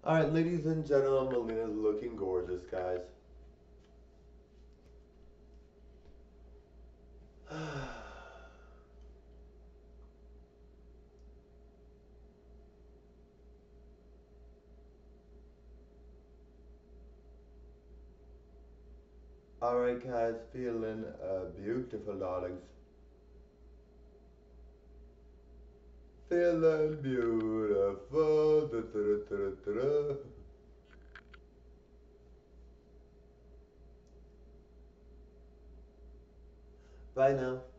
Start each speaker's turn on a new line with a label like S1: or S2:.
S1: Alright, ladies and gentlemen, Melina's looking gorgeous, guys. Alright, guys, feeling beautiful, darlings. Feeling beautiful. Da, da, da, da, da, da. Bye now.